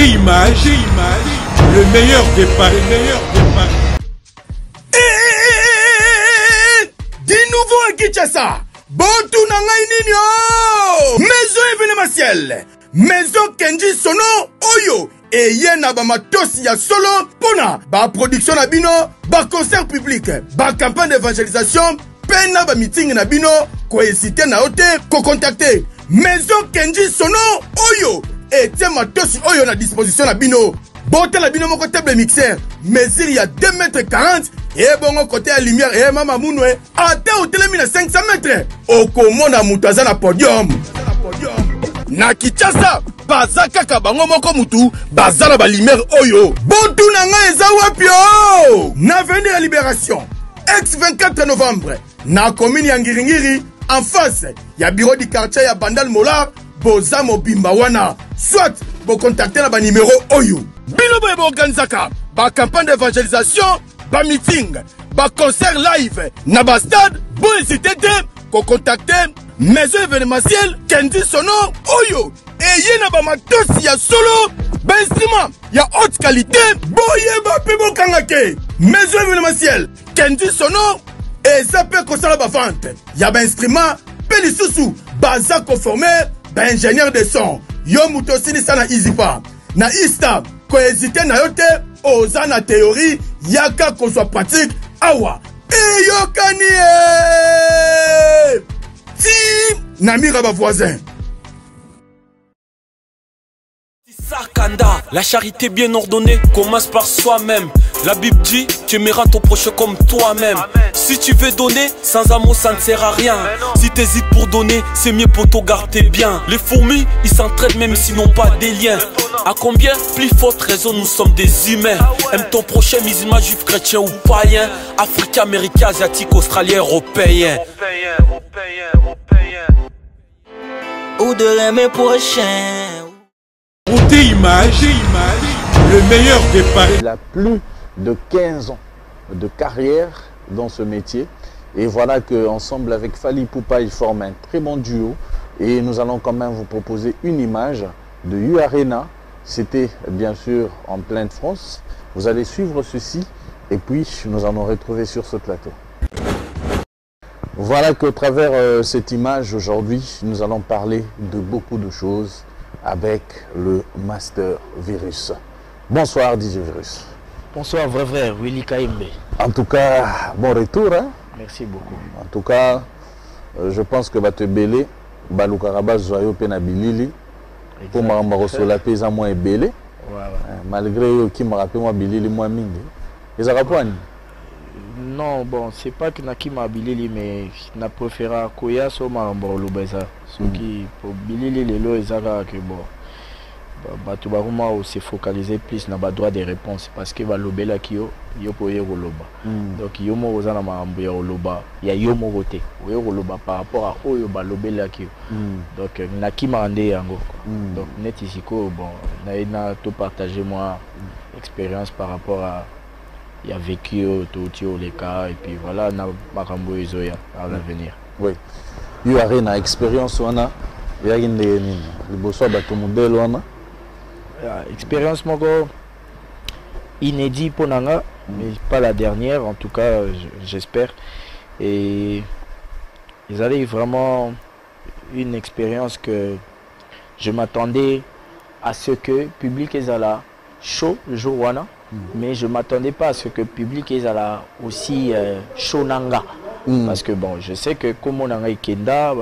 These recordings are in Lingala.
Beauté image, le meilleur des paris, Di nouveau à Kinshasa. Bontu nangai nini Maison événementielle. Maison Kenji Sono Oyo. Et yena ba matosi ya solo pona ba production na bino, ba concert public, ba campagne d'évangélisation, pena ba meeting na bino, ko hésiter na ote, ko contacter Maison Kenji Sono Oyo. Et tiens matosi Oyo na disposition na bino. Bote la bino moko table mixeur, mesure ya 2,40 m. Et bon côté à lumière et mama mounoué, ate hôtel mina 500 mètres. Okomona mutaza na podium. Na Kinshasa, bazaka kabango moko mutu, bazala ba lumière oyo. Bontu nanga eza wapio. Na avenue Libération, ex 24 novembre, na commune ya Ngiringiri, en face, ya bureau du quartier ya Bandal Molar, boza mobimba wana. Soit, bo contacter na ba numéro oyo. Bino boye bo organizaka, ba campagne d'évangélisation, ba meeting, ba concert live, na ba stade, bo hésiter ko contacter Maison événementielle Kenji Sono Oyo. Et yena ba matosi ya solo, ba instrument ya haute qualité, boye ba pibo kangake. Maison événementielle Kenji Sono et ça peut concerner ba vente. Ya ba instrument, pe lisusu, baza conformé, ba ingénieur de son. Yo mutosini sana izipa. Na Ista, ko hésiter na yote, oza na théorie, yaka ko soit pratique, awa. Et yo kanie! Si, namira ba voisin. Sakanda, la charité bien ordonnée commence par soi-même. La Bible dit, tu aimeras ton prochain comme toi-même. Si tu veux donner, sans amour ça ne sert à rien. Si tu hésites pour donner, c'est mieux pour te garder bien. Les fourmis, ils s'entraident même s'ils n'ont pas des liens. À combien plus forte raison nous sommes des humains. Aime ton prochain musulman, juif, chrétien ou païen. Africain, américain, asiatique, australien, européen. Ou de mes prochains. Beauté image, le meilleur des paris. Il a plus de 15 ans de carrière dans ce métier. Et voilà qu'ensemble avec Fally Ipupa, ils forment un très bon duo. Et nous allons quand même vous proposer une image de U-Arena. C'était bien sûr en pleine France. Vous allez suivre ceci et puis nous allons retrouver sur ce plateau. Voilà qu'au travers cette image aujourd'hui, nous allons parler de beaucoup de choses avec le Master Virus. Bonsoir DJ Virus. Bonsoir vrai frère, Willy Kaimbe. En tout cas, bon retour. Hein? Merci beaucoup. En tout cas, je pense que va te belé, Baloukaraba Zoyo Penabilili, pour Marasola Pesa moins belé. Malgré qui me rappelle moi Bilili moins mingi. Les Arabouani. Non, bon, c'est pas que Naki m'a Bilili, mais na préféré Koya so Maramboro Lubeza. Ce qui, pour Bilili, les lois, ils ont que bon. Tu vas vraiment se focaliser plus dans le droit des réponses parce que va lobela qui yo pour y loba. Donc yo mo ozana maambo ya loba, ya yo mo voter. Yo loba par rapport à oyo ba lobela qui. Donc Naki m'a andé yango. Donc net ici ko bon, na tout partager moi expérience par rapport à il y a vécu tout les cas et puis voilà na makambo ezoya à l'avenir. Oui. U-Arena expérience wana ya ngende nini? Liboso ba to modèle wana. Expérience moko inédit pour Nanga, mais pas la dernière en tout cas j'espère. Et ils avaient vraiment une expérience que je m'attendais à ce que public est là chaud le jour wana. Mais je ne m'attendais pas à ce que le public est là aussi chaud Nanga. Parce que bon, je sais que comme on a Kenda,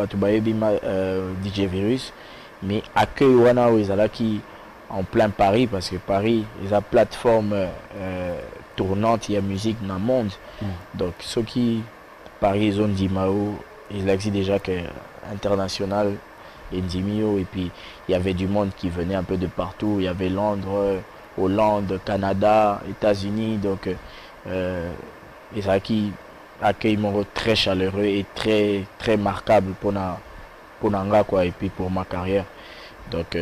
DJ Virus, mais accueil wana ils là qui en plein Paris, parce que Paris est une plateforme tournante, il y a musique dans le monde. Donc ceux qui Paris ils ont dit Mao, ils ont dit déjà que international et Dimio, et puis il y avait du monde qui venait un peu de partout, il y avait Londres, Hollande, Canada, États-Unis, donc et ça qui accueille mon très chaleureux et très marquable pour Nanga quoi, et puis pour ma carrière. Donc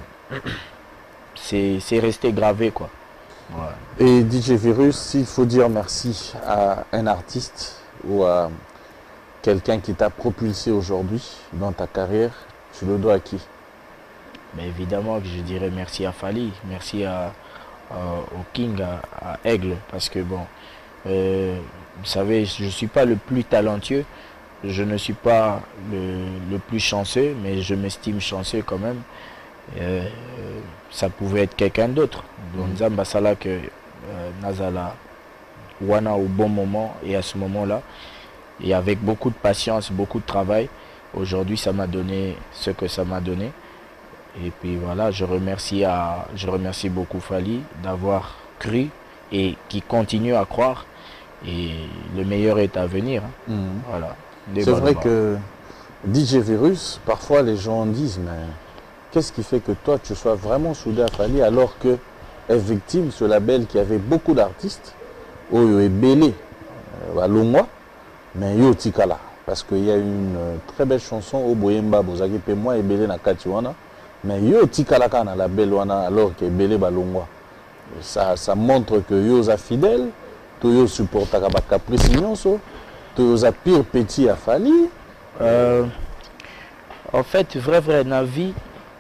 c'est resté gravé quoi. Ouais. Et DJ Virus, s'il faut dire merci à un artiste ou à quelqu'un qui t'a propulsé aujourd'hui dans ta carrière, tu le dois à qui? Mais évidemment que je dirais merci à Fally, merci au King, à Aigle, parce que bon, vous savez, je ne suis pas le plus talentueux, je ne suis pas le plus chanceux, mais je m'estime chanceux quand même. Ça pouvait être quelqu'un d'autre. Donc, Nzamba que Nazala Wana au bon moment et à ce moment-là, et avec beaucoup de patience, beaucoup de travail, aujourd'hui ça m'a donné ce que ça m'a donné. Et puis voilà, je remercie beaucoup Fally d'avoir cru et qui continue à croire. Et le meilleur est à venir. Hein. Voilà. C'est vrai que DJ Virus, parfois les gens disent, mais qu'est-ce qui fait que toi tu sois vraiment soudé à Fally alors que est victime ce label qui avait beaucoup d'artistes, Oyo et Belé, Longwa, mais Yo Tikala. Parce qu'il y a une très belle chanson au Boyemba, Bozaki Pemwa et Belé na Katiwana. Mais Yo Tikala na label wana alors que Belé Balongwa. Ça montre que Yo za fidèle, Yo supporte à Caprice Nyonso, Yo za pire petit à Fally. En fait, vrai, Navi,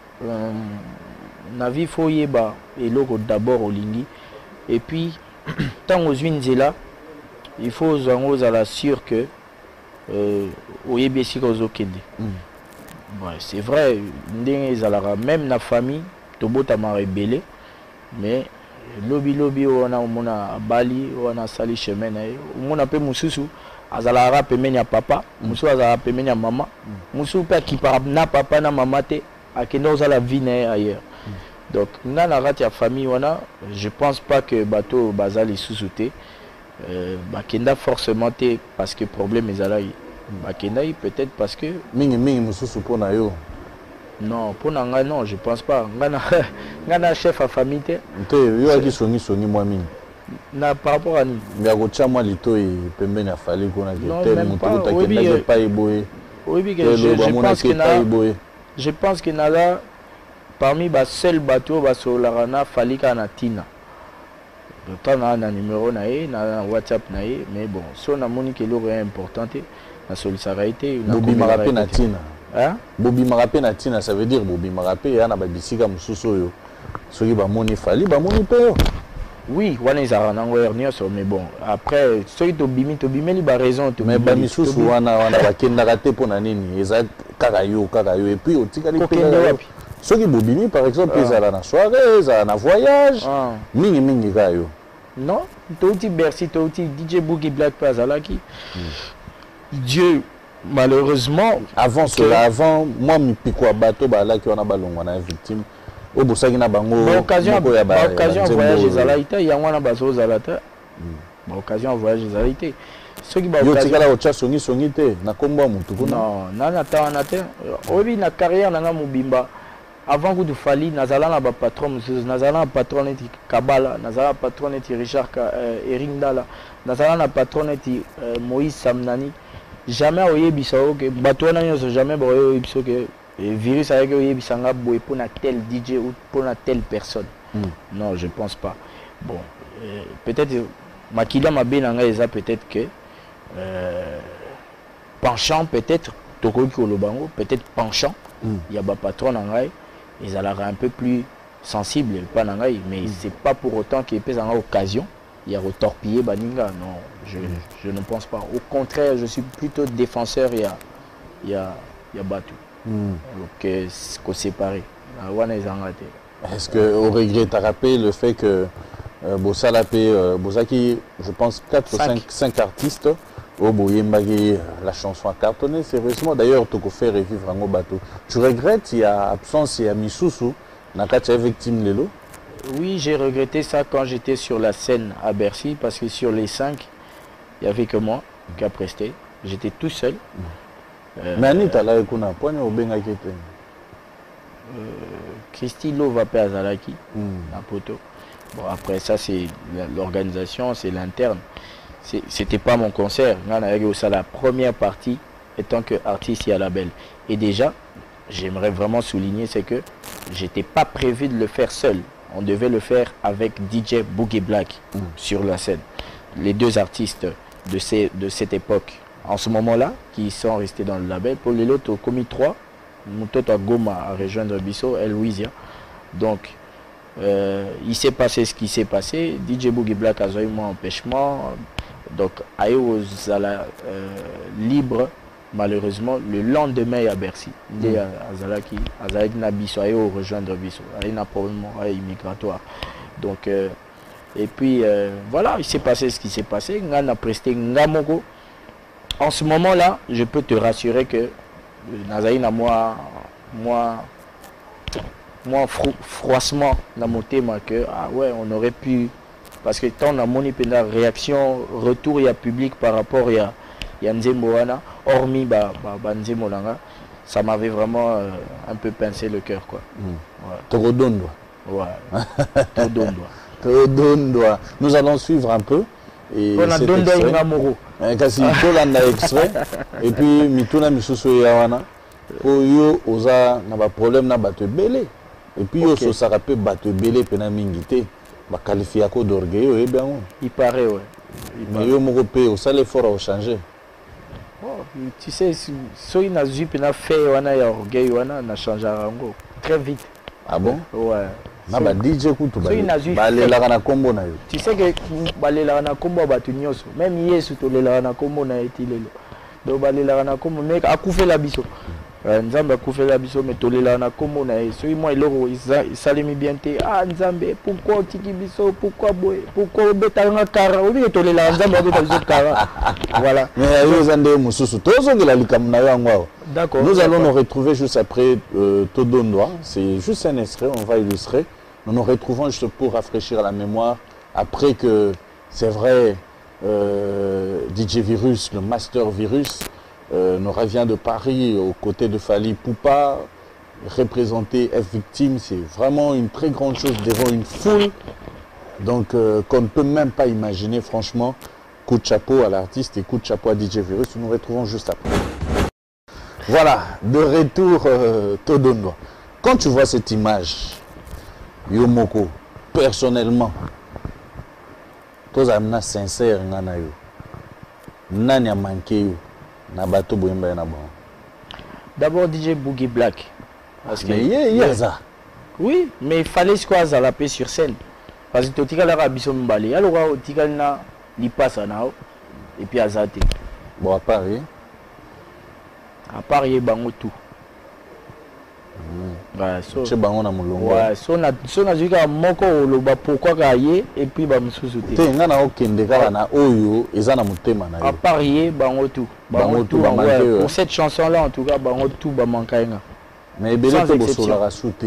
faut yeba et logo d'abord au Lingi. Et puis, tant aux Zela, il faut aux à la sûre que au Yebesi Kozokede. Ouais, c'est vrai, même la famille, Tobota m'a rébellé, mais lobby, on a Bali, on a sali chemin, on a peu Moussousou, Azalara pemenya papa, Moussou Azara pemenya maman, Moussou père qui parle na papa na maman te, à qui nous a la vie ailleurs. Donc, dans la famille, je pense pas que bateau bazali sous-souté, Bakenda forcément parce que problème est là. Bakenda peut-être parce que non, pour Nanga non, je pense pas. Ngana chef à famille na par rapport à nous. Je pense que Nala parmi les seuls bateaux sur la Fally na Tina. Tant on a un numéro na WhatsApp mais bon, si on a monique l'eau est importante. La solidarité, Bobby Marapé na Tina. Hein? Bobby Marapé na Tina, ça veut dire Bobby Marapé yana ba bisika mususu yo. Soki ba moni Fally, ba moni pe yo. Oui, wana izara na ngwernia so mais bon, après soki to bimi li ba raison to mais ba misusu wana ba kenda raté pona nini, eza kaka yo et puis otikali pe. Soki Bobby par exemple ezala na soirée, ezala na voyage, mingi ka yo. Non, touti Bercy, touti DJ Boogie Black Pazalaki. Dieu, malheureusement... Avant cela, avant, moi, je suis bateau, qui on a ballon, on a victime. Au bout de l'occasion, voyage Zalaïta, il y a un bateau Zalata. Occasion, voyage Zalaïta. Ceux qui ont non, oui, na carrière, na Mubimba. Avant que tu Fally, Nazala na patron, Nazala patron et Kabala, Nazala patron et Richard Eringdala, Nazala na patron et Moïse Samnani. Jamais au Yébissao que bateau n'a jamais au Yébissao que virus avec au Yébissanga boy pour na tel DJ ou pour na telle personne. Non, je pense pas. Bon, peut-être Makila Mabenanga eza peut-être que penchant peut-être Tokoki Olobango peut-être penchant. Il y a ba patron nangai ils allaient un peu plus sensible pas nangai mais c'est pas pour autant qu'il peut en occasion. Il y a retorpillé Baninga, non, je ne pense pas. Au contraire, je suis plutôt défenseur, il y a Batou. Donc, qu'on séparé. Est-ce qu'on regrette à rappeler le fait que Bosaki, je pense 4 ou 5 artistes, au Boyembagi, la chanson a cartonné, sérieusement. D'ailleurs, tu peux faire revivre un bateau. Tu regrettes, il y a absence, il y a Missoussou, Nakacha victime Lelo. Oui, j'ai regretté ça quand j'étais sur la scène à Bercy, parce que sur les 5, il n'y avait que moi qui a presté. J'étais tout seul. Mais Anita, là, on a point au Bengaki. Christy Lova Azalaki, à Poto. Bon, après ça, c'est l'organisation, c'est l'interne. C'était pas mon concert. La première partie, étant qu'artiste à la belle. Et déjà, j'aimerais vraiment souligner, c'est que j'étais pas prévu de le faire seul. On devait le faire avec DJ Boogie Black sur la scène. Les deux artistes de cette époque, en ce moment-là, qui sont restés dans le label. Pour les autres, au commis 3, Mutoto Goma à rejoindre Bisso, El Louisia. Donc, il s'est passé ce qui s'est passé. DJ Boogie Black a eu mon empêchement. Donc, aïe aux libre, malheureusement, le lendemain à Bercy. Il y a Azalaki Nabiso, aïe au rejoindre Bisso. Aïe n'a problème immigratoire. Donc, et puis, voilà, il s'est passé ce qui s'est passé. On a presté Ngamoko. En ce moment-là, je peux te rassurer que Nazaïna, moi froissement dans mon thème que ah ouais, on aurait pu, parce que tant on a mon réaction retour il y a public par rapport il y a Nzemboana hormis Nzemolanga, ça m'avait vraiment un peu pincé le cœur quoi. Nous allons suivre un peu et on a donné extrait et puis mituna misusu yawana oyo oza na ba problème na bato belé et puis yo so sara pe bato belé pena mingité ba qualifier ko d'orgueil et bien il paraît ouais mais yo moko pe au sale fort à changer. Tu sais so ina zu pena fait wana ya orgueil wana na changer rango très vite. Ah bon? Ouais. Na ba DJ kutu ba lela na kombo na yo. Tu sais que ba lela na kombo ba tu nyoso même Yesu to lela na kombo na etilelo. Donc ba lela na kombo mec akufe la biso. Nzambe akufe la biso mais to lela na kombo na ye. Soki moi eloko isalemi bien te. Ah Nzambe pourquoi tiki biso pourquoi boy pourquoi betanga kara obi to lela Nzambe abeta biso kara. Voilà. Mais yo zande mususu tozo ngela likamu na yo ngwa. D'accord. Nous allons nous retrouver juste après Todondoa. C'est juste un extrait, on va illustrer. Nous nous retrouvons juste pour rafraîchir la mémoire. Après que, c'est vrai, DJ Virus, le Master Virus, nous revient de Paris aux côtés de Fally Poupa. Représenter F-Victime, c'est vraiment une très grande chose devant une foule. Donc, qu'on ne peut même pas imaginer, franchement. Coup de chapeau à l'artiste et coup de chapeau à DJ Virus. Nous nous retrouvons juste après. Voilà, de retour Todondoa. Quand tu vois cette image, Yomoko, personnellement, tous amena sincère ngana yo. Nani a manqué yo na bato boyemba na bon. D'abord DJ Boogie Black. Parce que mais ça. Oui, mais il fallait quoi à la paix sur scène. Parce que totika la rabiso mbali. Alors totika na li passe nao et puis azate. Bon à Paris. À part y bango tout. Ouais, so chez bango na mulongo. Ouais, so na zika moko loba pourquoi ka yé et puis ba mususu te. Te ngana okende kala na oyo eza na mutema na yo. À part y bango tout. Bango tout ouais, pour cette chanson là en tout cas bango tout ba mankainga. Mais belé te bosola rasuté.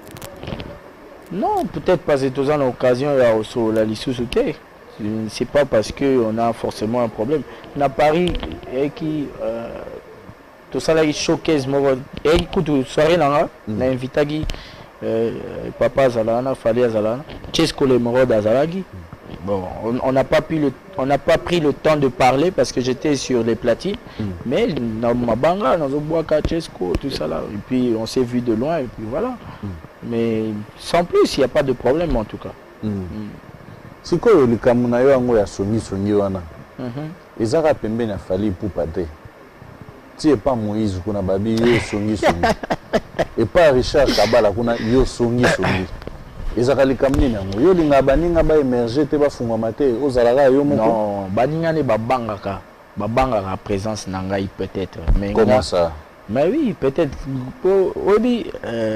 Non, peut-être parce que tous en occasion là sur la lisusu te. C'est pas parce qu'on a forcément un problème. Na Paris et qui tout ça là il showcase moi et écoute soirée là na invité papa Zalana Fally Zalana Chesco le moro d'Azalagi. Bon, on n'a pas pris le temps de parler parce que j'étais sur les platines, mais dans ma banga, dans Oboaka, Chesco, tout ça là, et puis on s'est vu de loin et puis voilà. Mais sans plus, il n'y a pas de problème en tout cas. Si quoi le Kamunayo ango ya songi wana. Ezara pembe na Fally Poupa te. Tu es pas Moïse kuna babi yo songi. Et pas Richard Kabala kuna yo songi. Ezara le Kamnina yo linga baninga ba émerger te ba fungwa te ozalaka yo moko. Non, baninga ne babangaka. Babangaka présence na ngai peut-être. Mais comment ça? Mais oui, peut-être obi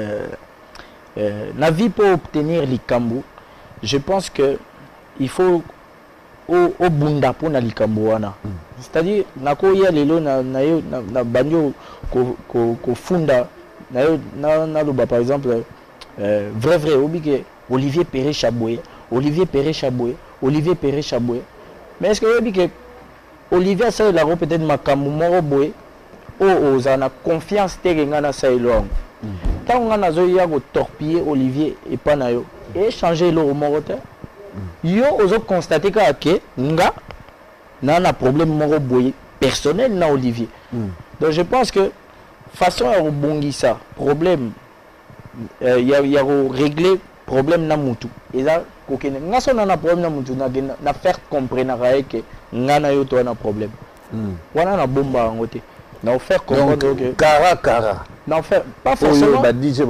la vie pour obtenir likambo. Je pense que il faut au bunda pour na likambo wana. C'est-à-dire nako ya lelo na banyo ko funda na loba par exemple vrai obike Olivier Perret Chaboué. Mais est-ce que obike Olivier ça la peut-être makambo moko boye ozana confiance te ngana ça elong. Tant on a zoya go torpiller Olivier et pas na yo et changer le morote. Yo ozo constater que nga na problème moko boye personnel na Olivier. Donc je pense que façon à rebondir problème il y a régler problème na mutu et là kokene nga so na problème na mutu na faire comprendre que nga na yo to na problème wana na bomba ngote na faire comprendre que kara n'en faire pas forcément. DJ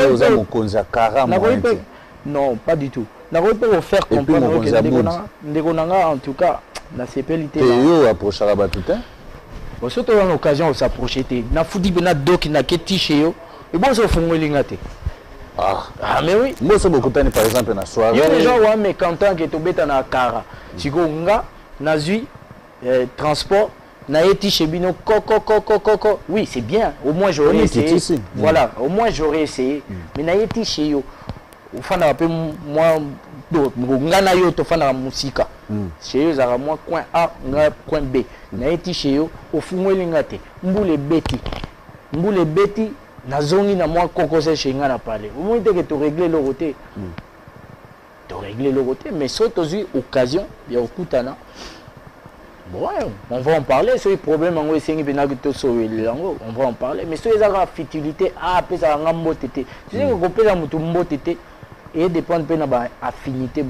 non, pas du tout. N'a pas pour faire comprendre que Ndekonanga en tout cas la CPLT. Et approche à tout hein. Bon, surtout en occasion de s'approcher. Na foudi bena doc na keti chez yo. Et bon ça font lingate. Ah mais oui. Moi c'est beaucoup par exemple na soirée. Il y a des gens ouais mais quand que to beta na kara. Siko nga nazui transport na eti chez bino coco. Oui, c'est bien. Au moins j'aurais essayé. Voilà, au moins j'aurais essayé. Mais na eti chez yo. Au fond un peu moi ngana yo to fana musika. Chez yo za moi coin A, coin B. Na eti chez yo au fumo lingate. Mbule beti na zongi na moi kokose chez ngana parler. Au moins que tu régler le côté. Tu régler le côté mais surtout occasion il y a okutana. Bon, on va en parler, c'est le problème, on va en parler, mais c'est la futilité, ça a un tu sais qu'on peut la et dépend de la affinité,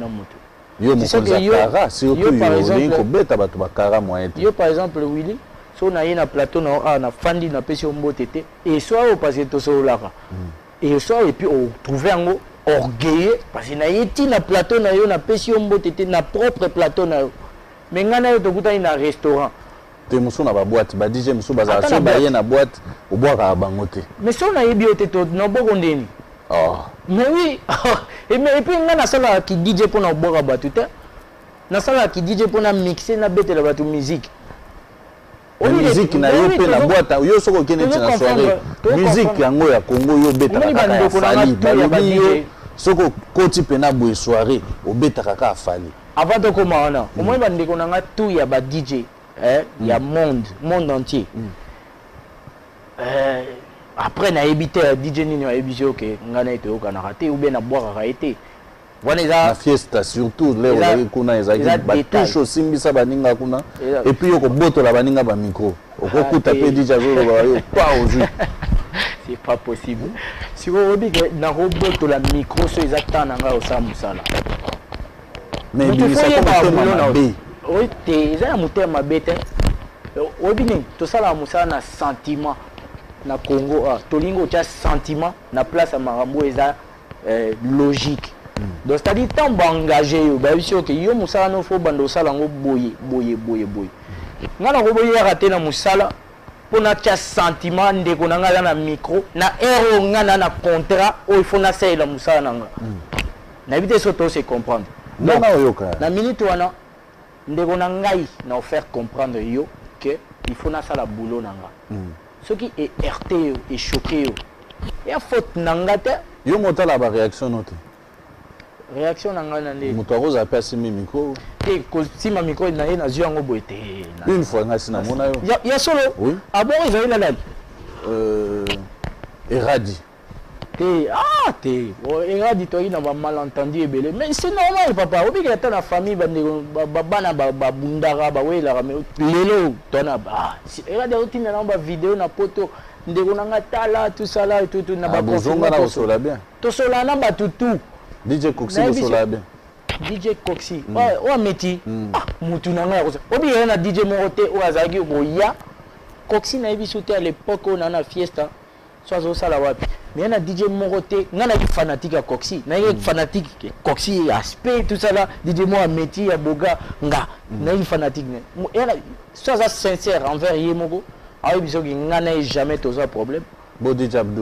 par exemple, Willy, si on a un plateau, on a fandi, on a pêché au mot et soit on passe tout ça là, et soit et puis on trouve un mot orgueilleux, parce qu'il y a un plateau, on a pêché au mot na propre plateau. Mais ngana yo tokuta ina restaurant. Te muso na ba boîte, ba DJ muso baza so ba ye na boîte, au boire à bangote. Mais so na yebi ote to na boko ndeni. Mais oui. Et puis ngana sala ki DJ pour na boire ba tout na sala ki DJ pour na mixer na betela ba musique. La musique na yo pe na boîte, yo soko kene na soirée. Musique yango ya Congo yo beta ka fali. Ba yo soko koti pe na boye soirée, o beta ka fali. Avant de commencer, au moins on a tout, il y a DJ, il y a monde entier. Après, on a évité DJ Nino, on a évité que on a été au Canada ou bien à boire a été. La fiesta surtout, les kuna les touche aussi mbisa baninga kuna et puis au boto la baninga ba micro. Au coup taper DJ pas au jeu. C'est pas possible. Si vous voulez que na roboto la micro so exactement nga au samusala. Mais il faut y oui, tu as un motema bête. Oui, bien, tout ça là, ça na sentiment na Congo. Tolingo tu as sentiment na place à Marambo et logique. Donc c'est-à-dire tant engagé, bah oui sûr que yo musala no faut bando sala ngo boye. Ngana ko boye raté na musala pour na tia sentiment ndeko na ngala na micro na héros ngana na contrat o il faut na ça la musala nanga. Na éviter surtout se comprendre. Non, la minute wana ndeko na ngai na faire comprendre yo que il faut na sala boulot nanga. Ce qui est heurté et choqué yo. Et a faute nanga te yo mota la réaction note. Réaction nanga na ndé. Moto rose appelle simi micro. Et ko si ma micro na na zio ngo boete. Une fois ngasi na mona yo. Ya solo. Oui. Ah bon ils avaient la Eradi. T'es. Il a dit toi il n'a pas malentendu belé. Mais c'est normal papa. Obi que ta na famille bana bundara ba we la mais lelo tona ba. Il a dit tu na ba vidéo na poto ndeko na ngatala tout ça là et tout na ba bonjonga na sola bien. To sola na ba tout. DJ Coxy sola bien. DJ Coxy. O meti. Mutu na nga ko. Obi na DJ Morote o azagi boya. Coxy na ebi sauté à l'époque on a fiesta. Soit au sala wapi. Mais il y a DJ Moroté, il y a des fanatiques à Coxy, il y a des fanatiques Coxy, aspect, tout ça là, DJ Mo Ameti, Aboga, il y a des fanatiques. Sois sincère envers Yemogo, il n'y a jamais de problème. Bon DJ Abdul.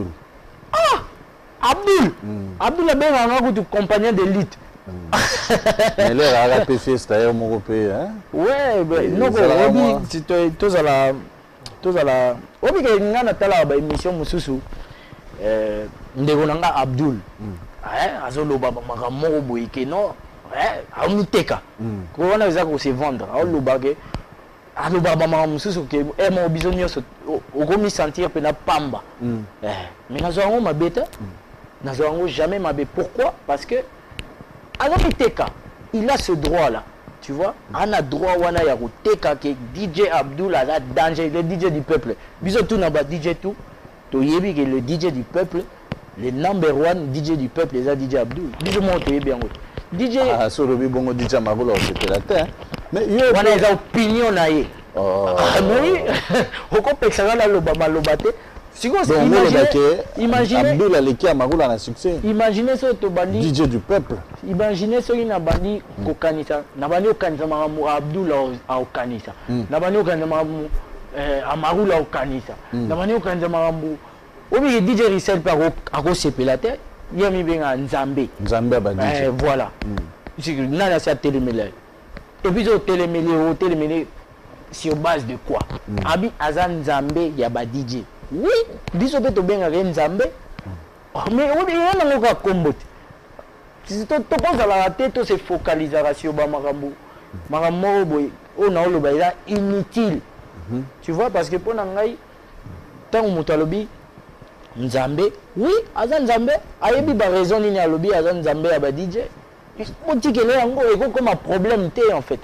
Abdul Abdul est bien un compagnon d'élite. Mais là, il a fait fiesta, il hein? Ouais, non, c'est tout ça là. Obi ke ngana tala ba émission mususu ndeko nanga Abdul azolo baba makamoko boyike no amiteka ko wana za ko se vendre aloba ke aloba baba mususu ke mo bizonyo so okomi sentir pe na pamba mais nazo ngo mabeta nazo ngo jamais mabe. Pourquoi? Parce que amiteka il a ce droit là. Tu vois, on a droit wana ya koteka que DJ Abdul a danger, le DJ du peuple. Biso tout na ba DJ tout. To yebi que le DJ du peuple, le number one DJ du peuple, les DJ Abdul. Biso mo to yebi yango. DJ solo bi bongo DJ Mabolo c'était la terre. Mais yo wana eza opinion na ye. Mais oui, oko pexanga la loba malobate. imaginez Abdul Aleki Amaroula na succès. Imaginez ce to bandi DJ du peuple. Imaginez ce na bandi kokanisa. Na bandi okanisa maramu Abdul okanisa. Na bandi okanisa maramu Amaroula okanisa. Na bandi okanisa maramu obi DJ Rissel pa ako sepelate. Yami benga Nzambe. Nzambe ba DJ. Voilà. Nana sa télémélé. Et puis au télémélé sur base de quoi? Abi Azan Nzambe ya ba DJ. Oui, biso pe to benga Nzambe. Mais on est dans le combo. Si to pense à la rater, to se focalisera sur ba marambo. Marambo boy, on a le baila inutile. Tu vois parce que pour nangai tant moto lobi Nzambe, oui, Azan Nzambe, ayebi ba raison ni lobi Azan Nzambe ya ba DJ. Comme un problème en fait.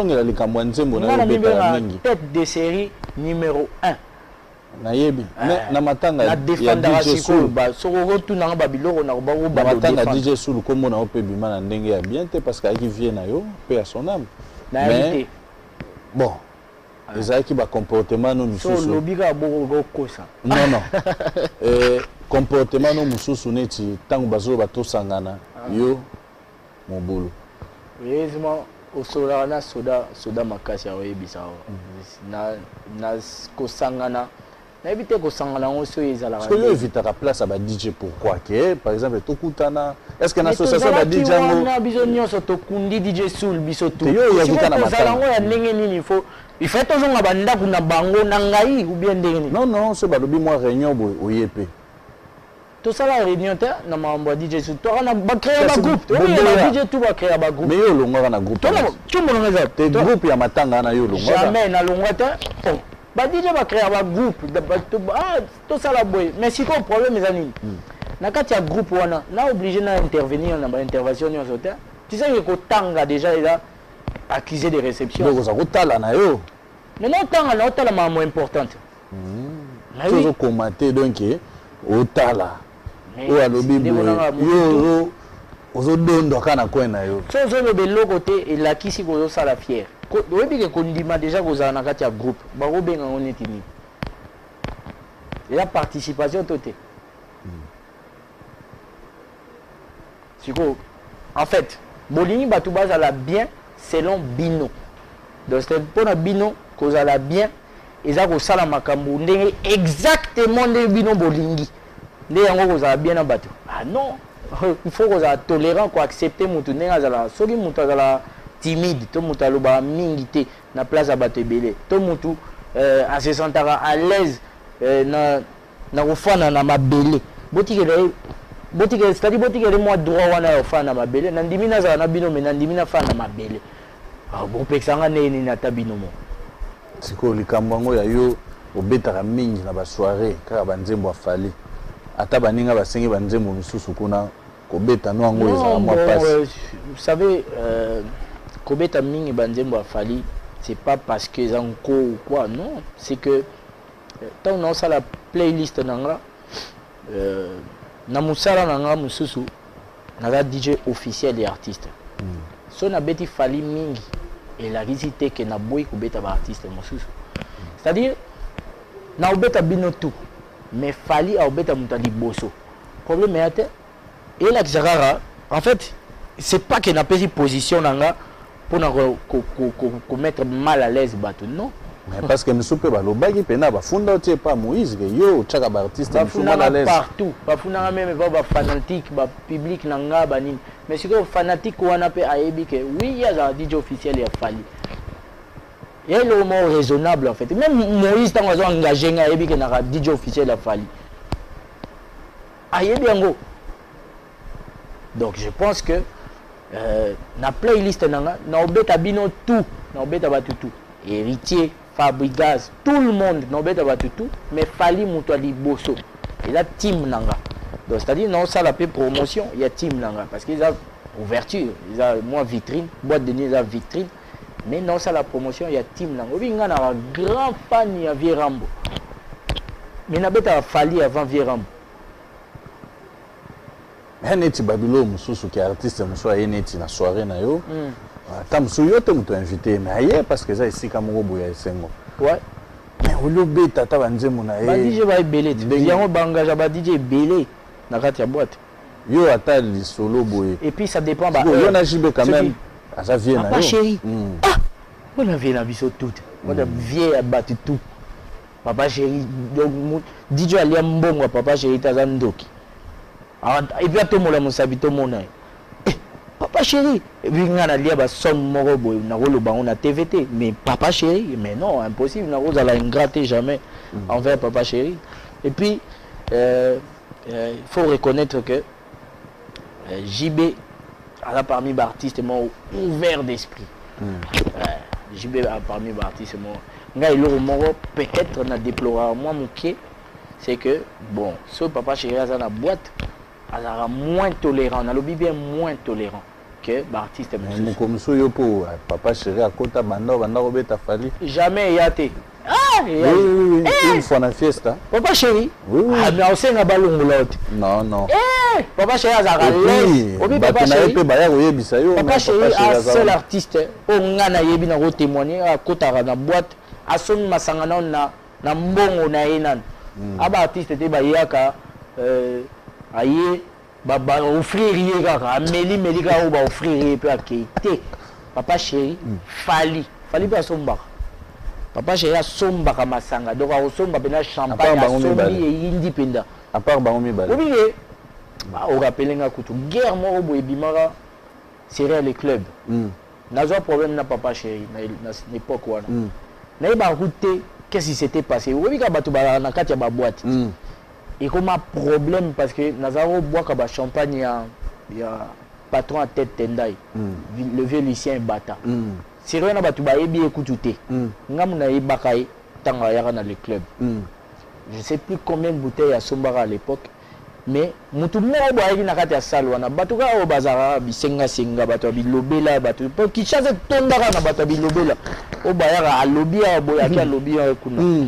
Tête de série numéro 1. Na matanga la défendra siko ba soko tout na babilo na ba ba matanga DJ Soul comme na opé bima na ndenge ya bien te parce qu'il vient na yo paix à son âme. Mais bon, les qui ba comportement no mususu. So lobika boko kosa. Non. Comportement no mususu neti tango bazo ba to sangana yo mon boulot. Heureusement au soda soda makasi oyebisa na kosangana na éviter kosangana oso ezala. Parce que yo éviter la place à ba DJ pourquoi que par exemple tokutana est-ce que na association ba DJ ngo na biso nyonso tokundi DJ Soul biso tout. Yo ya vitana matanga ngo ya ndenge nini il faut tozonga banda kuna bango na ngai ou bien ndenge. Non c'est ba lobi moi réunion boy oyepe. Tout ça la réunion na mambo DJ Soul to na ba créer ba groupe to ya DJ tout ba créer ba groupe mais yo longa na groupe tout monde nga te groupe ya matanga na yo longa jamais na longa ta ba DJ ba créer ba groupe tout ça la boy mais si quoi problème les amis na kati ya groupe wana na obligé na intervenir na ba intervention yo sote tu sais que tanga déjà il a accusé de réception donc ça kotala na yo mais non tanga na otala mambo importante toujours commenter donc otala o alobi yo ozodondo kana kwena yo so le belo côté et la kisi ko sala fier oyebi ke kondima déjà kozala na kati ya groupe bakobenga ngo neti nini et la participation toté siko en fait bolingi batu bazala bien selon bino donc c'est pour na bino kozala bien eza ko sala makambo ndenge exactement ndenge bino bolingi les gens qui bien abattu. Ah non, il faut qu'on soit tolérant, qu'on accepte mutu nenga zala. Soki mutu zala timide, to mutu aloba mingité na place abattu belé. To mutu à se sentir à l'aise na ofana na mabele. Botike c'est-à-dire botike le moi droit wana ofana na mabele. Nandimi na zala na bino mais nandimi na fana na mabele. Ah bon pexanga neni na tabino mo. Siko likambango ya yo obetaka mingi na ba soirée kaka banzembo afali. Ata baninga basengi banzembo misusu kuna kobeta no ngo ezala moi passe. Vous savez kobeta mingi banzembo afali c'est pas parce que zanko ou quoi non, c'est que tant on a ça la playlist nanga na musala nanga mususu na DJ officiel et artiste. So na beti fali mingi et la risité que na boy kobeta ba artiste mususu. C'est-à-dire na obeta bino tout. Mais fali a obeta mutadi bosso. Problème est et la Xarara en fait c'est pas qu'il n'a pas une position nanga pour mettre mal à l'aise bateau non. Mais parce que nous sommes pas lobagi pena ba funda tie pas Moïse que yo chaka ba artiste nous mal à l'aise partout ba funda même ba fanatique ba public nanga banine mais c'est que fanatique wana pe ayebi que oui il y a un DJ officiel et fali. Il y a le mot raisonnable en fait. Même Moïse tant qu'ils ont engagé un ayebi que na DJ officiel a fali. Ayebi ngo. Donc je pense que na playlist nanga na obeta bino tout, na obeta batu tout. Héritier, Fabregas, tout le monde na obeta batu tout, mais fali muto ali bosso. Et la team nanga. Donc c'est-à-dire non ça la paix promotion, il y a team nanga parce qu'ils ont ouverture, ils ont moins vitrine, boîte de nuit ils ont vitrine. Mais non ça la promotion, il y a team nanga. Oui, on a un grand fan il y a Vierambo. Mais na beta fali avant Vierambo. Neti babilo mususu ki artiste muso ayineti na soirée na yo. Tam suyo te muto invité mais aye parce que ça ici comme boya esengo. Ouais. Mais olobe tata banzembo na ba DJ ba ebele yango bangage ba DJ ebele na kati ya boîte yo ata lisolo boye et puis ça dépend ba yo na jibe quand même ça vient na yo chéri on a vu la biso toute on a vieille à battre tout papa chéri donc DJ alia mbongo papa chéri tazandoki et puis tout mola musabito mona papa chéri et puis ngana lia ba son moko boy na rolo ba on a TVT mais papa chéri mais non impossible na rose la ingrater jamais envers papa chéri et puis il faut reconnaître que JB a parmi les artistes ouvert d'esprit. JB a parmi les artistes peut-être na déploré moi mon c'est que bon ce papa chéri a la boîte a moins tolérant on a le bien moins tolérant que l'artiste comme ça yo po papa chéri à côté banda robeta fali jamais yaté oui, une fois na fiesta papa chéri mais on sait na balongolote non papa chéri a l'aise obi papa chéri papa chéri a seul artiste o ngana yebi na ko témoigner a kotara na boîte a son masangana na mbongo na enan aba artiste te ba yaka aye ba offrir yeka ameli ka ba offrir pe akite papa chéri fali pa somba papa chéri a somba ka masanga donc a somba bena champagne a sombi e indi penda à part bango mibale obi ba o rappelenga kutu guerre mo bo ebimara c'est les clubs nazo problème na papa chéri na époque wana na ba route qu'est-ce qui s'était passé obi ka bato ba na kati ya ba boîte et comme un problème parce que nazaro boit ka ba champagne ya patron à tête tendai le vieux Lucien Bata c'est rien na bato ba ebi ekutute ngamu na ebakai tanga ya na le club je sais plus combien de bouteilles à Sombara à l'époque mais mutu moko boyaki na kati ya salle wana bato ka o bazara bisenga bato bilobela bato po ki chasse tondaka na bato bilobela o bayaka alobi ya boyaki alobi ya kuna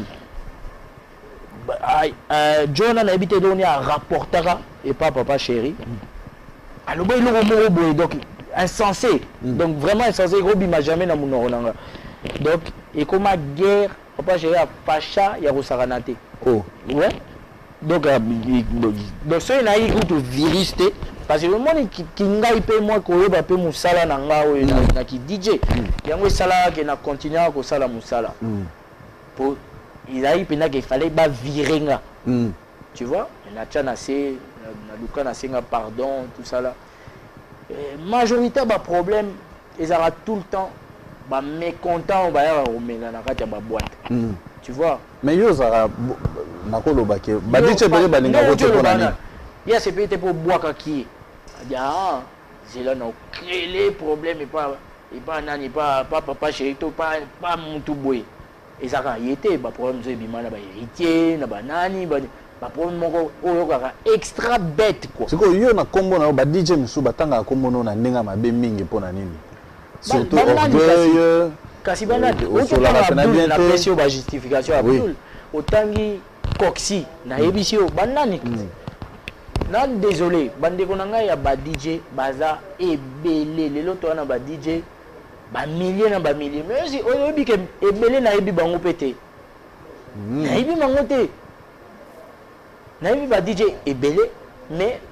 John na habité doni a rapportera et pas papa chéri alobi le moko boy donc insensé donc vraiment insensé robi m'a jamais na munoro nanga donc et comme guerre papa chéri a pacha ya rosaranate oh ouais donc ce na eu tout viriste parce que le monde qui ngai pe moi ko yeba pe musala na ngao na ki DJ yango sala que na continuer ko sala musala pour il a eu pena qu'il fallait ba virenga tu vois na tchana c'est na luka na senga pardon tout ça là majorité ba problème ils aura tout le temps ba mécontent ba ya romela na kati ya ba boîte tu vois mais yo zara nakolo bake ba DJ bele balinga ko toko nani ya c'est peut-être pour boire qui ah c'est là non créer les problèmes et pas nani pas papa chéri to pas mutu boy et ça quand il était ba problème de bimana ba héritier na ba nani ba problème moko oyo ka extra bête quoi c'est quoi yo na kombo na ba DJ musu batanga kombo na ndinga mabe mingi pona nini surtout orgueil kasi bana la pression ba justification Abdul otangi Coxy na ebisio banani na désolé bandeko nanga ya ba DJ baza ebele lelo to na ba DJ ba milliers na ba milliers mais si oyebi ke ebele na ebi bango pété na ebi bango te na ebi ba DJ ebele mais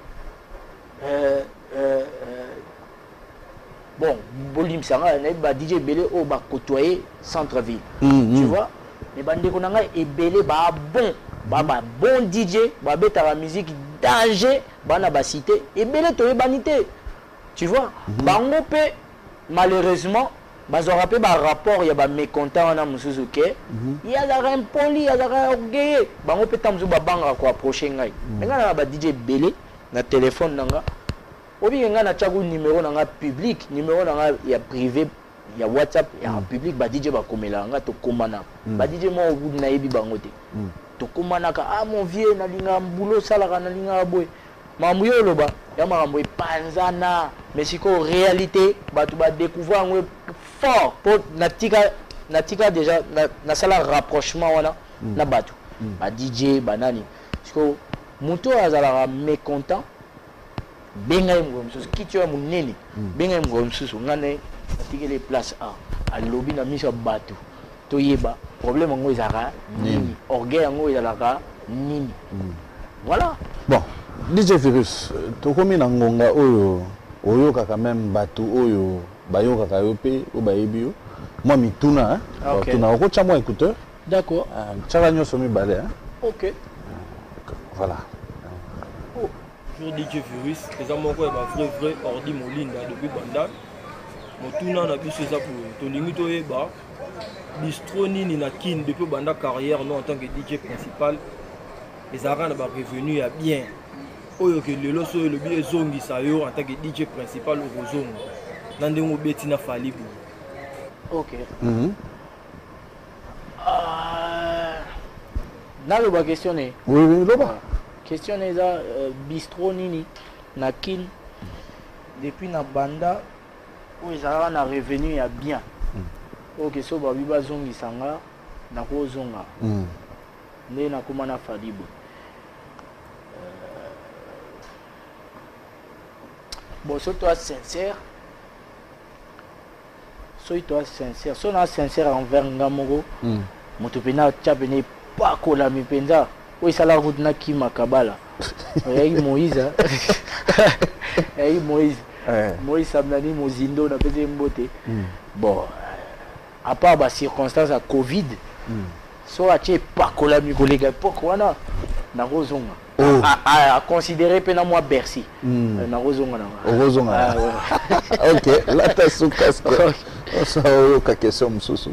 bon bolim sanga na ebi ba DJ ebele o ba côtoyer centre ville tu vois mais bandeko nanga ebele ba bon DJ ba beta la musique danger bana ba cité ebele to ebanité tu vois bango pe malheureusement bazora pe ba rapport ya ba mécontent na mususu ke ya la impoli ya la orgueil bango pe tamzu ba banga ko approcher ngai nga na ba DJ ebele na téléphone nanga obi nga na tchaku numéro nanga public numéro nanga ya privé ya WhatsApp ya public ba DJ ba komela nga to komana ba DJ mo na yebi bango te to komana ka mon vieux na linga mbulo salaka na linga boy mamuyo loba ya makambo panzana mais siko réalité batu ba découvrir ngwe fort pour natika déjà na sala rapprochement wana na batu ba DJ banani siko muto azala mécontent benga mgomsusu kitu ya munene benga mgomsusu ngane atikele place a alobi na miso batu toyeba problème ngo ezaka nini orgueil ngo ezalaka nini voilà bon DJ Virus tokomi na ngonga oyo oyoka quand même bato oyo bayoka ka yo pe o bayebi yo moi mituna okay. Tuna okocha moi écouteur d'accord tchaka nyoso mi balé ok voilà sur DJ Virus eza moko ya ba vrai ordi molinda depuis banda motuna na biso eza pour tolingi toyeba bistro nini na kin depuis banda carrière non en tant que DJ principal ezaka na ba revenu ya bien oyo ke lelo so le bi ezongi sa yo en tant que DJ principal au zongo na ndengo beti na falibu ok na lo ba questionner oui loba questionner za bistro nini na kin depuis na banda oyo ezaka na revenu ya bien ok so babi bazongisanga nakozonga nde nakoma na falibu bon so toi sincère so toi sincère so na sincère envers nga moko moto pena tia pene pakola mipenza oyo esala route na kima kabala oyaki moïse oyaki moïse samnani mozindo na pese mbote bon à part ba circonstance à covid so atie pakola mikoleka poko wana nakozonga à considérer pena moi Bercy nakozonga na ok là ta soukasse ça oyoka question mususu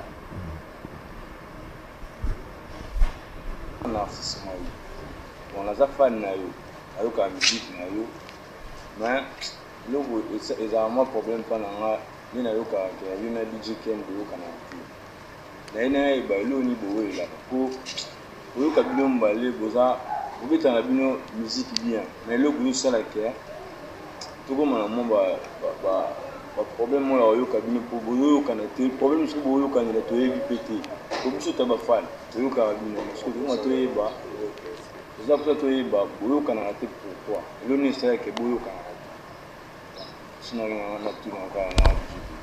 on a fan na yo ayoka musique na yo mais logo eza un problème pas na ni na yoka ke ya bina DJ Ken de yoka na tu na ina ba lo ni bo we la ko yoka bino mbale boza obeta na bino musique bien mais logo ni sala ke to ko mana mo ba problème mo la yoka bino pour bo yoka na te problème so bo yoka ni la to yebi pété ko biso ta ba fan to yoka bino parce que mo to yeba eza peut to yeba bo yoka na te pourquoi lo ni sala ke bo yoka sinon on a tout encore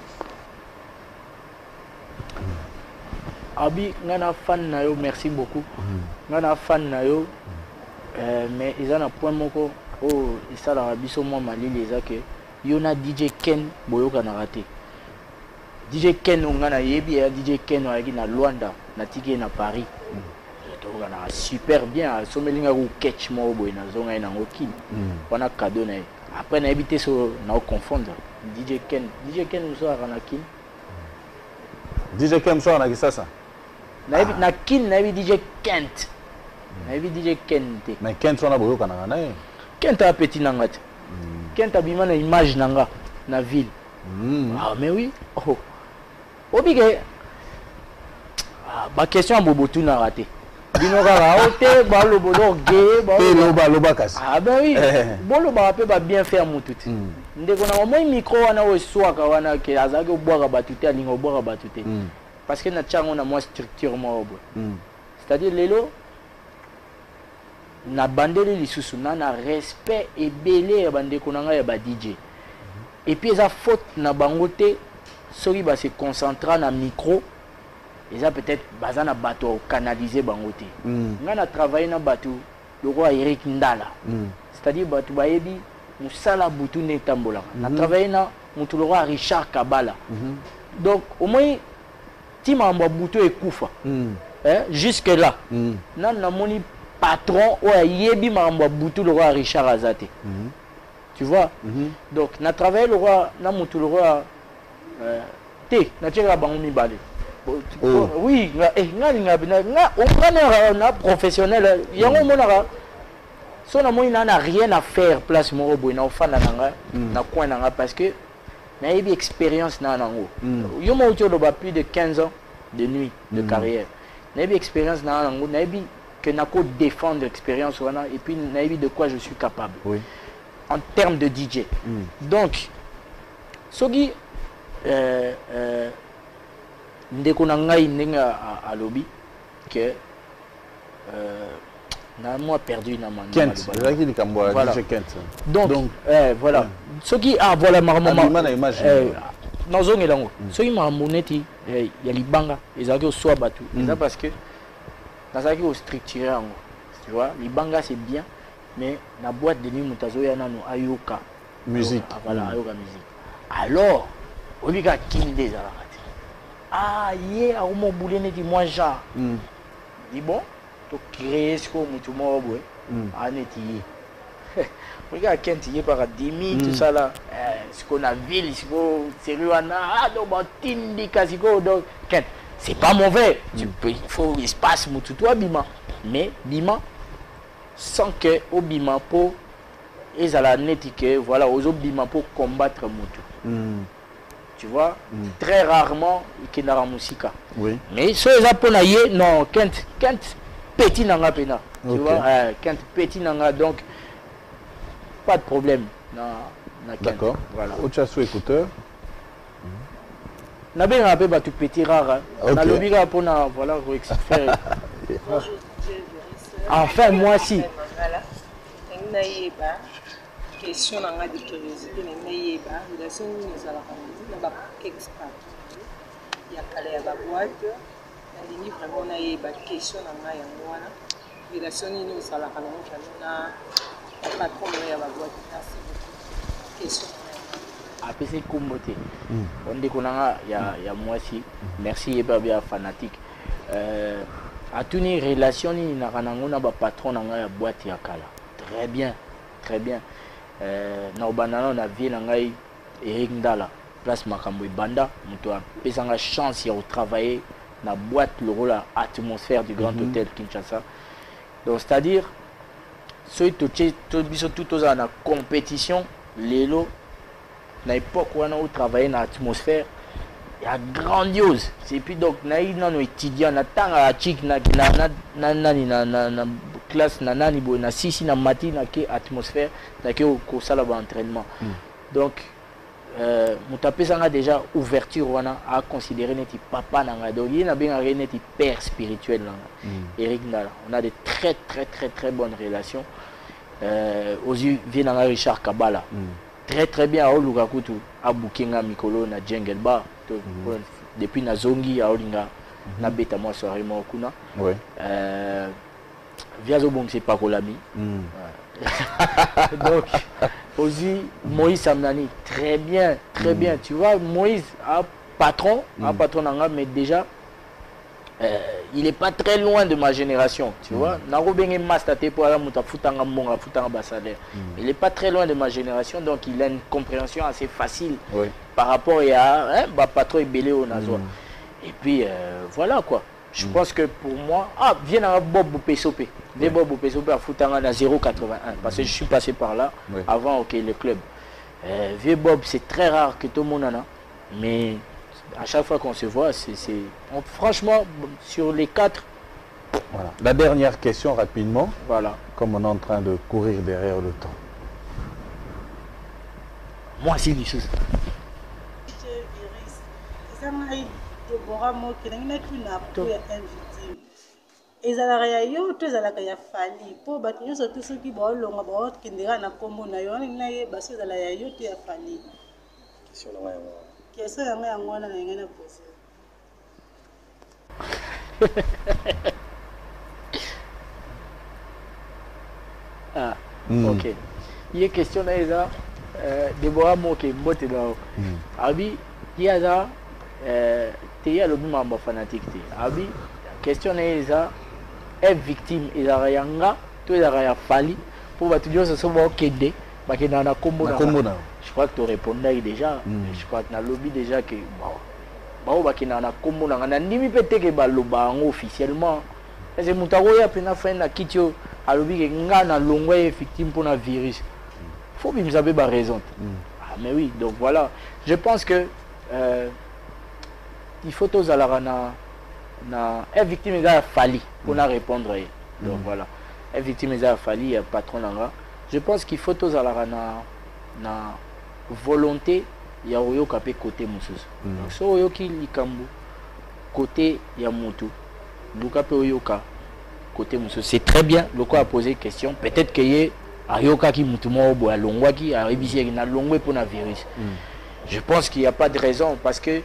abi ngana fan na yo merci beaucoup ngana fan na yo mais ils ont un point moko oh ça la biso moi malili ezake yo na DJ Ken boyoka na raté DJ Ken ngana yebi ya DJ Ken ayaki na Luanda na tiki na Paris to ngana super bien somelinga ku catch mo boy na zonga ina ngokini wana cadeau na après na éviter so na confondre DJ Ken so na kin DJ Ken so na kisasa na kin na DJ Kent na DJ Kent mais Kent on a boyoka na na Kent a petit nanga te Kent a bima na image nanga na ville ah mais oui oh obige ba question a bobotu na raté bino kaka ote ba lobodo gay ba loba kasi ah ben oui bolo ba pe ba bien faire mututi ndeko na moi micro wana o swaka wana ke azaki obwaka batute alinga obwaka batute parce que na tchango na moi structure mo c'est-à-dire lelo na bandeli lisusu na respect ebele ya bandeko na nga ya ba DJ et puis eza faute na bangote soki ba se concentrer na micro eza peut-être baza na bato canaliser bangote nga na travailler na bato le roi Eric Ndala c'est-à-dire bato bayebi musala butu ne tambola na travailler na mutu le roi Richard Kabala donc au moins tima mba butu ekufa jusque là na moni patron ou yebi mamba butu le roi Richard Azate tu vois donc na travailler le roi na mutu le roi te na tcheka bango mibale oui na professionnel yango monaka so na moi na rien à faire place moko boy na ofanda nanga na coin nanga parce que na yebi expérience na nango yo mo tio ba plus de 15 ans de nuit de carrière na yebi expérience na nango na yebi que n'a qu'à défendre l'expérience et puis n'a de quoi je suis capable en termes de DJ donc sogi ndeko na ngai ndinga à lobby que na moi perdu na man donc voilà sogi voilà nazongi lango soki makambo neti ya libanga ezalaki oswa bato eza parce que nazalaki kostructure yango, tu vois. Libanga c'est bien, mais na boîte de nuit moto azoya nano ayoka musique, voilà, ayoka musique. Alors obika kinde ezalaka te, ah ye akomo boule neti moi genre dis bon to créer ce ko mutu moko boye aneti ye regarde quand il est par 10 000 tout ça là, ce qu'on a ville, ce qu'on sérieux ah donc tindi kasiko donc c'est pas mauvais, tu peux, il faut espace mutu toi bima, mais bima sans que au bima pour ils à la netike voilà aux bima pour combattre mutu. Tu vois, très rarement il y a musika. Oui. Mais ceux qui ont non quand petit nanga pena. Tu vois, quand petit nanga donc pas de problème. D'accord. Voilà. Autre chose écouteur. Na bien un peu tout petit rare. Na lobiga pour na voilà faire. Enfin moi si. Voilà. Naïba. Question nanga de curiosité naïba. Relation nous ala na ba expat. Ya kale ya ba boîte. Na lini vraiment naïba question nanga ya mwana. Relation nous ala na patron ya ba boîte. Question. Après c'est comboté. On dit qu'on a ya moi si. Merci et pas bien fanatique. À toute une relation ni na kanangona ba patron nanga ya boîte ya kala. Très bien. Très bien. Na obandana na vie na ngai Eric Ndala place makambo banda muto pesanga chance ya travailler na boîte le rôle atmosphère du Grand Hôtel Kinshasa. Donc c'est-à-dire ceux tout biso tout aux na compétition lelo na époque où on a travaillé na atmosphère il y a grandiose. C'est puis donc na no étudiant na tanga chic na classe na nani bo na sisi na mati na ke atmosphère na ke ko sala ba entraînement. Donc mutapé sanga déjà ouverture wana à considérer neti papa nanga donc il na bien neti père spirituel nanga. Eric Ndala, on a de très bonnes relations. Aux yeux vient Richard Kabala. Très bien à Olukakutu à Bukinga Mikolo na Jungle Bar depuis na Zongi à Olinga na beta moi soirée mo kuna. Ouais. Via Zobong c'est pas Kolami. Donc aussi Moïse Samnani très bien tu vois Moïse a patron nanga mais déjà il est pas très loin de ma génération, tu vois. Il est pas très loin de ma génération, donc il a une compréhension assez facile par rapport à patron belé au Nazo. Et puis voilà quoi. Je pense que pour moi, viens à Bob Pesopé. Des Bob Pesopé à Foutanga à 0,81 parce que je suis passé par là avant le club. Vieux Bob, c'est très rare que tout le monde en a, mais à chaque fois qu'on se voit, franchement, sur les 4. Voilà. La dernière question rapidement. Voilà. Comme on est en train de courir derrière le temps. Moi, c'est une chose. Question yango yango wana na ngana poser. Ok. Il y a question là Deborah Moke mbote là. Abi il y a ça t'es à l'obima mba fanatique t'es. Abi question là est victime il a yanga tout il a fali pour battre ça soit okende bakena na kombo na. Je crois que tu répondais déjà. Je crois que dans le lobby déjà que bon bakina na kombo na ndimi pete ke baloba officiellement. C'est mutako ya pena fin na kitio a lobby ke nga na longwa effectivement pour na virus. Faut bien savoir ba raison. Mais oui, donc voilà. Je pense que il faut tous aller na victime a fallu pour na répondre. Donc voilà. Victime a fallu patron là. Je pense qu'il faut tous aller na volonté ya oyoka pe côté mususu. Donc so oyoki likambu côté ya mutu luka pe oyoka côté mususu. C'est très bien le quoi a posé question, peut-être que ye ayoka ki mutu mo bo alongwa ki a ebisi na longwe pour na virus. Je pense qu'il n'y a pas de raison parce que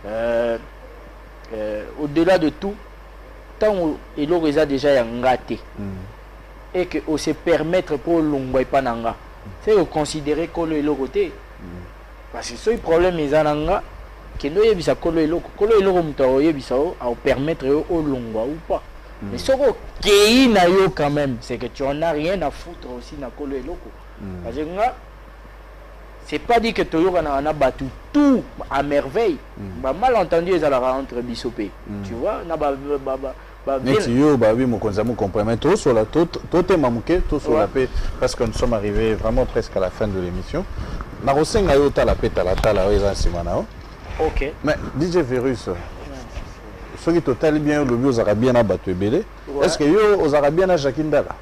au-delà de tout, tant que l'eau a déjà gâté et que on se permettre pour l'ongwa pananga, c'est considérer que l'eau côté parce que ce problème est ananga que nous yebisa kolo eloko muto yebisa au permettre au longwa ou pas. Mais ce qui na yo quand même, c'est que tu en as rien à foutre aussi na kolo eloko. Parce que c'est pas dit que Toyo a battu tout à merveille. Bah malentendu ils allaient entre bisopé. Tu vois, na mais tu yo bah oui mon konzamu comprend tout sur la tout est mamouké tout sur la paix parce que nous sommes arrivés vraiment presque à la fin de l'émission. Na rosenga yo ta la paix ta la oza simana. OK. Mais DJ Virus, ceux qui total bien le aux arabiens à battu belé. Est-ce que yo aux arabiens à Jakindala?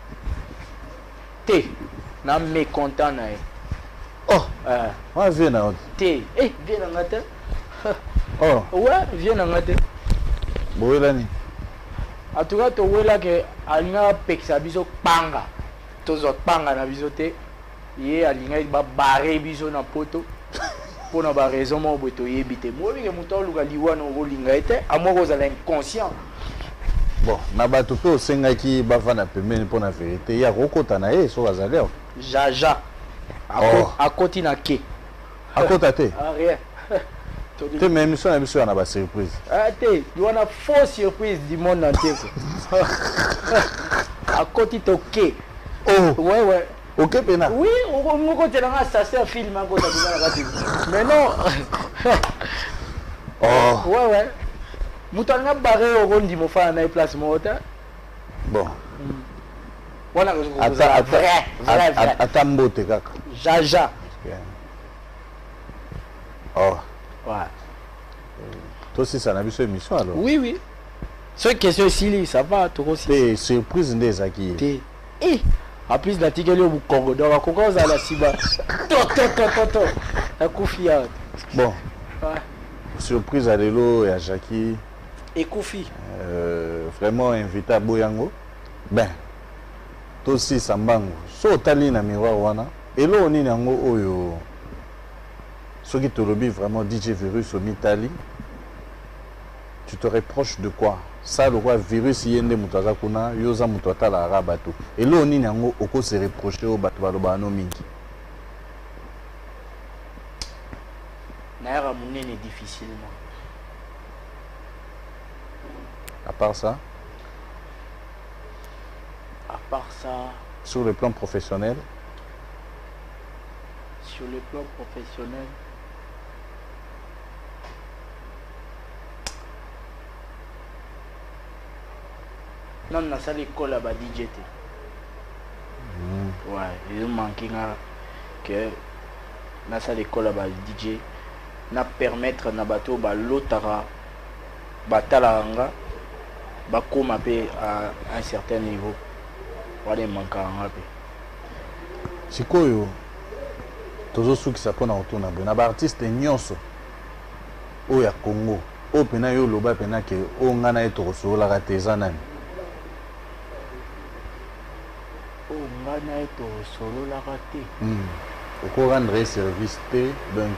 Té, na mécontent na. Oh, ouais, viens là. Té, viens en ngate. Oh. Ouais, viens en ngate. Boelani. En tout cas, to wela que alina peksa biso panga. Tozo panga na biso té. Yé alina ba barrer biso na poto. Pour na ba raison mo boto yebité. Moi que muto luka liwa no rolinga été, à moi vous allez inconscient. Bon, na bato pe senga ki bavana pembeni pour la vérité. Ya rokota na e so bazalé. Jaja. À côté na ke. À côté té. Ah rien. T'es même sur la mission, on a pas surprise. Ah t'es, il y a une fausse surprise du monde entier. À côté de ok. Oh. Ouais. Ok pena. Oui, on côté là ça c'est un film à côté de mais non. Oh. Ouais. Moutanga barré au rond du mofa na place mota. Bon. Voilà vrai. Atambote kaka. Jaja. Oh. Ouais. Toi aussi ça n'a vu cette émission alors. Oui. Ce question ici ça va tout aussi. T'es surprise des acquis. T'es en plus la tigeli au Congo donc à Congo ça la siba. Toto. La Koufia. Bon. Ouais. Surprise à Lelo et à Jackie. Et Koufi. Vraiment invité à Boyango. Ben. Toi aussi Sambango. So tali na miroir wana. Elo oni nango oyo. Ce qui te lobby vraiment DJ Virus au Mitali, tu te reproches de quoi? Ça, le roi Virus, yende mutaza kuna, yoza mutata la rabato. Et là, on y a oko se reprocher au batoubalobano mingi. Naïra mounene difficilement. À part ça? À part ça. Sur le plan professionnel? Sur le plan professionnel. Non, on a ça l'école à DJ. Ouais, ils ont manqué que na ça l'école à DJ na permettre na bateau ba lotara batalanga ba koma pe à un certain niveau. Voilà manquant un peu. Sikoyo tozo suki sapona otuna bona ba artiste nyonso o ya Congo o pena yo loba pena ke o ngana eto so la ratezana. Ngana eto solo la raté. Au cours rendre service T donc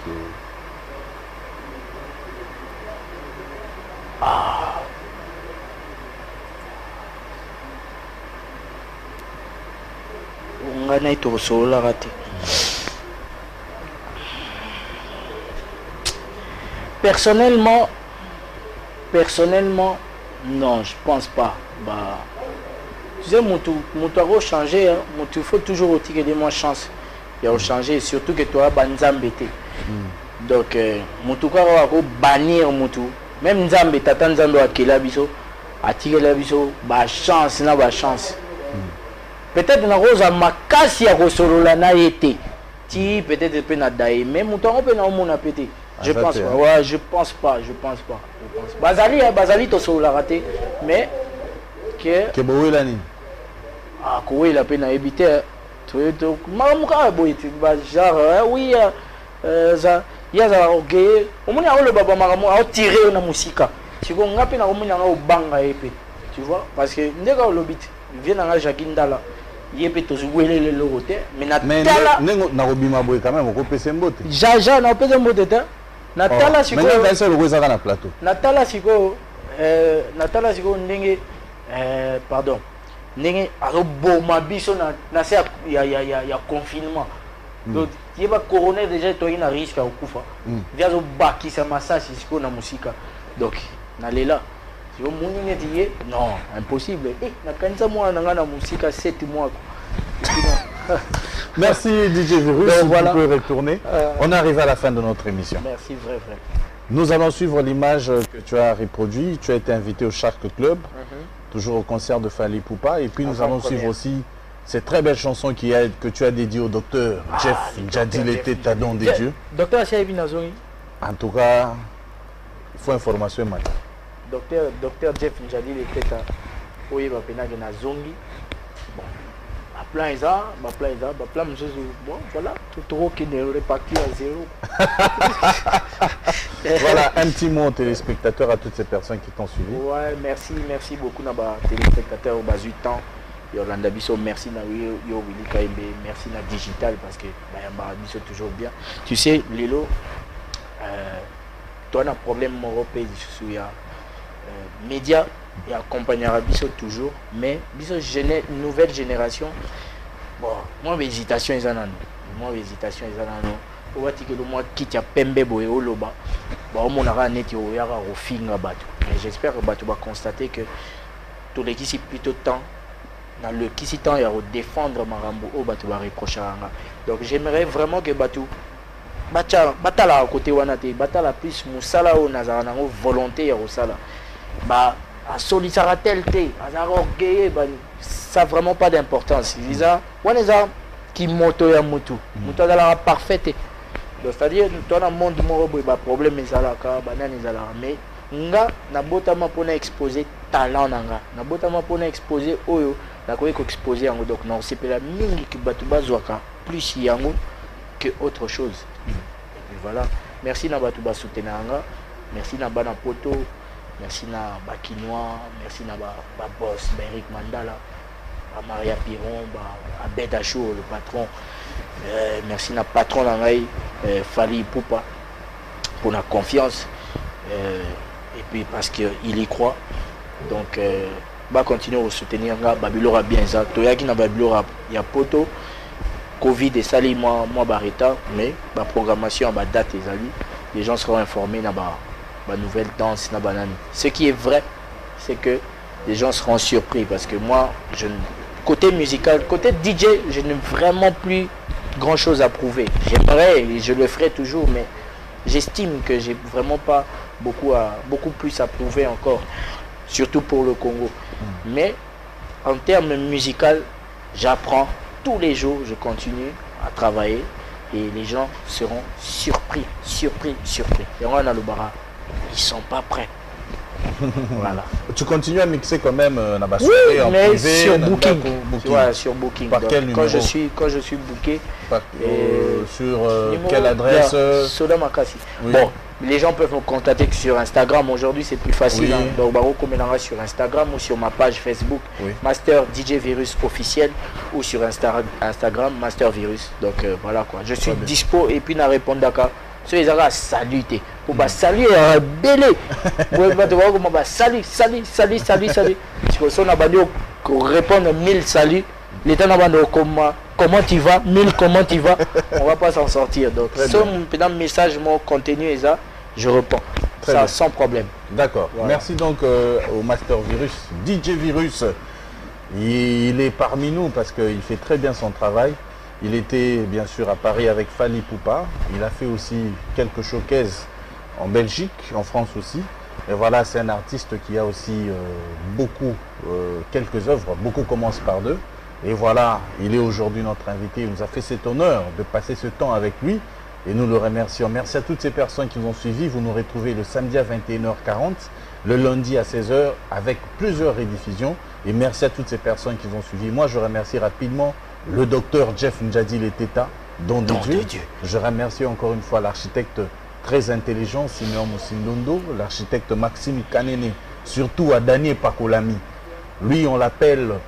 ngana eto solo la raté. Personnellement, non, je pense pas. Bah, tu sais, mon tour changer, hein. Il faut toujours tirer des moins chance. Il y a changer, surtout que tu as banzambete. Donc, mon tour va bannir mon tour. Même Nzambe, tata Nzambe a qui la biso, a tiré la biso, bah chance, n'a pas chance. Peut-être na rose a makasi ya kosolo la na été. Ti peut-être peut na daï, mais mon tour peut na mon a pété. Je pense pas. Ouais, je pense pas. Bazali to solo la raté, mais que boelani. Ah, quoi il a peine à éviter. Tu mamuka boy tu genre oui ça ya za OK. Omoni a le baba maramu a tiré na musika. Tu go ngapi na omoni na banga épée. Tu vois parce que ndeka le bit vient na Jakindala. il peut tous jouer le logoté mais mais na robima boy quand même on peut se mbote jaja na peut se mbote ta natala siko mais là c'est le roi na plateau natala siko ndenge pardon ndenge azoboma biso na se ya confinement donc il va coroner déjà toi il a risque à kufa via zo bakisa massage siko na musika donc na lela si on moni dit non impossible na kanza moi na musika 7 mois. Merci DJ Virus, donc, voilà. Vous pouvez retourner. On arrive à la fin de notre émission. Merci, vrai. Nous allons suivre l'image que tu as reproduite. Tu as été invité au Shark Club, toujours au concert de Fally Poupa. Et puis nous allons suivre aussi cette très belle chanson que tu as dédiée au docteur Jeff Njadil Teta-Don des dieux. Docteur Achaïbi Nazongi. En tout cas, il faut information maintenant. Docteur Jeff Njadil Teta Oye Bapenage Nazongi. Bon. Plan bon voilà tout qui est réparti à zéro. Voilà un petit mot aux téléspectateurs, à toutes ces personnes qui t'ont suivi. Ouais, merci beaucoup naba téléspectateurs au bas du temps. Yolanda Bisso, merci na yo Willy Kaimbe, merci na digital parce que bah Bisso toujours bien. Tu sais Lilo toi un problème européen sur ya média et accompagnera Bisso toujours mais Bisso nouvelle génération bon moi hésitation ils en ont on va dire que le mois qui t'a pembe boy au loba bon on aura net yo yara au finga bato mais j'espère que bato va constater que tous les qui si plutôt temps dans le qui si temps il y a défendre marambo au bato va reprocher donc j'aimerais vraiment que bato batala à côté wanate batala plus musala au nazarana volonté ya osala bah à solliciter tel à orgueilleux ça vraiment pas d'importance ils a on les a qui moto ya moto moto la parfaite donc c'est-à-dire toi dans monde mo ba problème ezala ka banane ezala mais nga na botama pona exposer talent nanga na botama pona exposer oyo na ko exposer yango donc non c'est la mingi ki batu bazwaka plus yango que autre chose et voilà merci na batu ba soutenir nga merci na bana poto. Merci na Bakinois, merci na boss, Eric Mandala, Maria Piron, Abed Achou, le patron. Merci na patron Langai, Fally Poupa pour la confiance. Et puis parce qu'il y croit. Donc, va continuer à soutenir Babylora bien ça. Toyaki na Babylora, il y a poto, Covid et Sali, moi Barreta, mais la programmation, la date et Sali, les gens seront informés na nouvelle danse na banane. Ce qui est vrai, c'est que les gens seront surpris parce que moi, côté musical, côté DJ, je n'ai vraiment plus grand chose à prouver. J'aimerais et je le ferai toujours, mais j'estime que j'ai vraiment pas beaucoup plus à prouver encore, surtout pour le Congo. Mais en termes musical, j'apprends tous les jours, je continue à travailler et les gens seront surpris. Et on a le bara. Ils sont pas prêts. Voilà. Tu continues à mixer quand même oui, en mais privé, sur Booking. Ouais, sur Booking. Par quel numéro? Quand je suis booké. Sur quelle adresse? Soda Makasi. Oui. Bon, les gens peuvent me contacter sur Instagram. Aujourd'hui, c'est plus facile. Oui. Hein. Donc, Baro Komenara sur Instagram ou sur ma page Facebook, oui. Master DJ Virus officiel, ou sur Instagram Master Virus. Donc voilà quoi. Je suis dispo et puis na répondre d'accord. Ceux qui ont saluté pour saluer belé pour salut si on a répondre 1000 saluts l'état n'a comment tu vas 1000 comment tu vas on va pas s'en sortir donc ce message mon contenu et ça je réponds ça sans problème. D'accord, voilà. Merci donc au Master Virus, DJ Virus. Il est parmi nous parce qu'il fait très bien son travail. Il était bien sûr à Paris avec Fally Poupa. Il a fait aussi quelques showcases en Belgique, en France aussi. Et voilà, c'est un artiste qui a aussi quelques œuvres. Beaucoup commencent par deux. Et voilà, il est aujourd'hui notre invité. Il nous a fait cet honneur de passer ce temps avec lui. Et nous le remercions. Merci à toutes ces personnes qui nous ont suivis. Vous nous retrouvez le samedi à 21h40, le lundi à 16h avec plusieurs rediffusions. Et merci à toutes ces personnes qui nous ont suivis. Moi, je remercie rapidement le docteur Jeff Njadil Teta, Don de Dieu. Je remercie encore une fois l'architecte très intelligent, Simeon Moussindondo, l'architecte Maxime Kanene, surtout à Daniel Pakolami. Lui, on l'appelle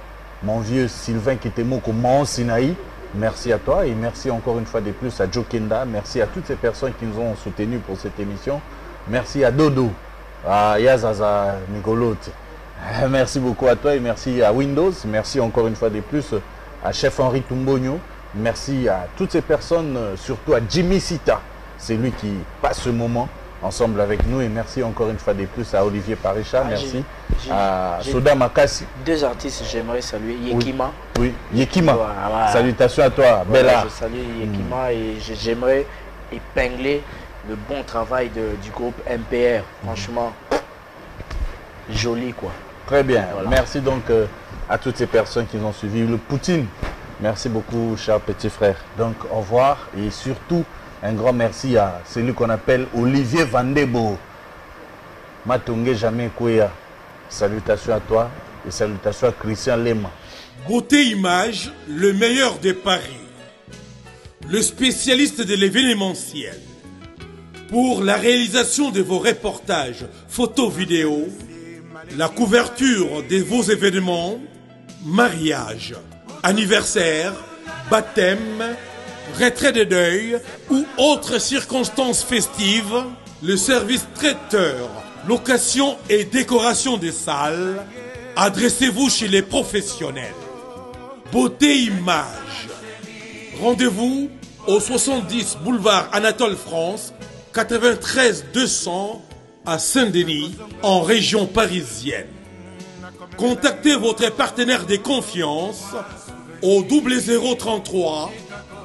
mon vieux Sylvain Kitemoko, mon Sinaï. Merci à toi et merci encore une fois de plus à Joe Kenda. Merci à toutes ces personnes qui nous ont soutenus pour cette émission. Merci à Dodo, à Yazaza Nicolote. Merci beaucoup à toi et merci à Windows. Merci encore une fois de plus à Chef Henri Tumbogno. Merci à toutes ces personnes, surtout à Jimmy Sita. C'est lui qui passe ce moment ensemble avec nous. Et merci encore une fois de plus à Olivier Paricha. Merci à Soda Makassi. Deux artistes, j'aimerais saluer. Yekima. Oui, Yekima. Voilà. Salutations à toi, Bella. Je salue Yekima et j'aimerais épingler le bon travail du groupe MPR. Franchement, joli quoi. Très bien. Voilà. Merci donc à toutes ces personnes qui nous ont suivis. Le Poutine. Merci beaucoup, cher petit frère. Donc, au revoir et surtout, un grand merci à celui qu'on appelle Olivier Vandebo. Matongé Jamais Kouya. Salutations à toi et salutations à Christian Lema. Beauté Image, le meilleur des paris. Le spécialiste de l'événementiel. Pour la réalisation de vos reportages, photos, vidéos, la couverture de vos événements, mariage, anniversaire, baptême, retrait de deuil ou autres circonstances festives, le service traiteur, location et décoration des salles, adressez-vous chez les professionnels. Beauté Image. Rendez-vous au 70 boulevard Anatole France, 93 200 à Saint-Denis, en région parisienne. Contactez votre partenaire de confiance au 0033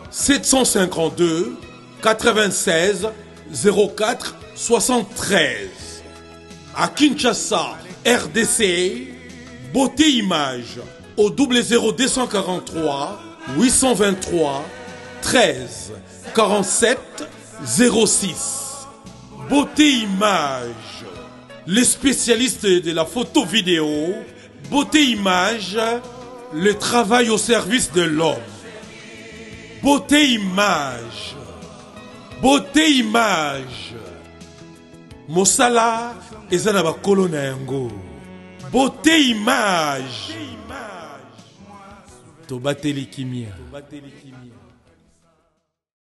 752 96 04 73. À Kinshasa, RDC, Beauté Image au 00243 823 13 47 06. Beauté Image, les spécialistes de la photo vidéo. Beauté Image, le travail au service de l'homme. Beauté Image, Beauté Image, Mosala ezana kolona yango. Beauté Image, Tobateli Kimia.